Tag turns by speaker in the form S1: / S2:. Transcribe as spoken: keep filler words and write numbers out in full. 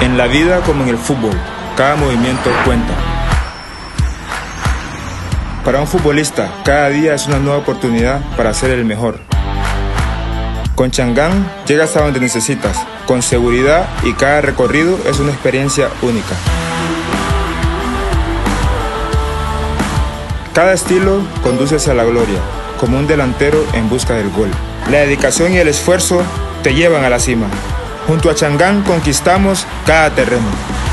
S1: En la vida como en el fútbol, cada movimiento cuenta. Para un futbolista, cada día es una nueva oportunidad para ser el mejor. Con Chang'an llegas a donde necesitas, con seguridad, y cada recorrido es una experiencia única. Cada estilo conduce hacia la gloria, como un delantero en busca del gol. La dedicación y el esfuerzo te llevan a la cima. Junto a Chang'an conquistamos cada terreno.